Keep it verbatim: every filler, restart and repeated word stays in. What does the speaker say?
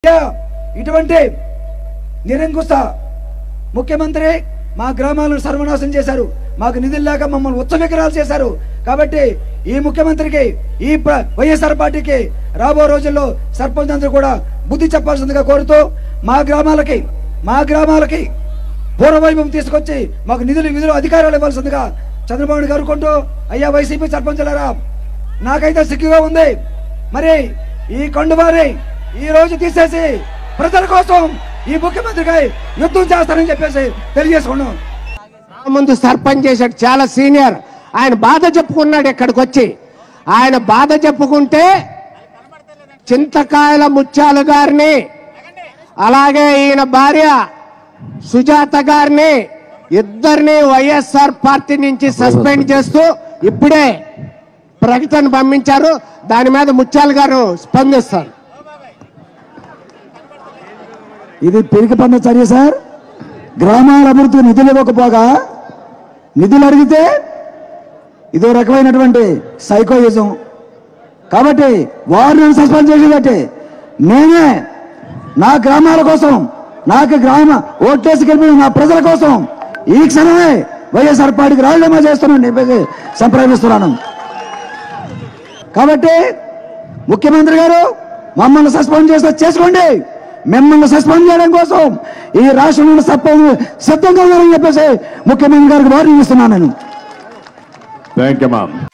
ఇటువంటి నిరంకుశ ముఖ్యమంత్రి మా గ్రామాలను సర్వనాశనం చేశారు. మాకు నిధులు లేక మమ్మల్ని ఉత్సవిగ్రహాలు చేశారు. కాబట్టి ఈ ముఖ్యమంత్రికి ఈ వైఎస్ఆర్ పార్టీకి రాబో రోజుల్లో సర్పంచ్ అందరూ కూడా బుద్ధి చెప్పాల్సిందిగా కోరుతూ మా గ్రామాలకి మా గ్రామాలకి పూర్వవైభవం తీసుకొచ్చి మాకు నిధులు విధులు అధికారాలు ఇవ్వాల్సిందిగా చంద్రబాబు గారు కొంటూ అయ్యా వైసీపీ సర్పంచులారా, నాకైతే సిగ్గుగా ఉంది. మరి ఈ కండువారి ఈ రోజు తీసేసి ప్రజల కోసం ఈ ముఖ్యమంత్రికి యుద్ధం చేస్తారని చెప్పేసి తెలియజేసుకున్నాం. ముందు సర్పంచ్ చేశాడు, చాలా సీనియర్. ఆయన బాధ చెప్పుకున్నాడు. ఇక్కడికి వచ్చి ఆయన బాధ చెప్పుకుంటే చింతకాయల ముత్యాల గారిని అలాగే ఈయన భార్య సుజాత గారిని ఇద్దరిని వైఎస్ఆర్ పార్టీ నుంచి సస్పెండ్ చేస్తూ ఇప్పుడే ప్రకటన పంపించారు. దాని మీద ముత్యాల గారు స్పందిస్తారు. ఇది పిరికి పన్న చర్య సార్. గ్రామాల అభివృద్ధి నిధులు ఇవ్వకపోగా నిధులు అడిగితే ఇదో రకమైనటువంటి సైకోయిజం. కాబట్టి వారిని సస్పెండ్ చేసేదట్టే నేనే నా గ్రామాల కోసం నాకు గ్రామ ఓట్లేసి గెలిపిన నా ప్రజల కోసం ఈ క్షణమే వైఎస్ఆర్ పార్టీకి రాజీనామా చేస్తున్నాను సంప్రదిస్తున్నాను. కాబట్టి ముఖ్యమంత్రి గారు మమ్మల్ని సస్పెండ్ చేస్తే చేసుకోండి. మిమ్మల్ని సస్పెండ్ చేయడం కోసం ఈ రాష్ట్రంలో సిద్ధంగా ఉన్నారని చెప్పేసి ముఖ్యమంత్రి గారికి వార్నింగ్ ఇస్తున్నాను నేను. Thank you ma'am.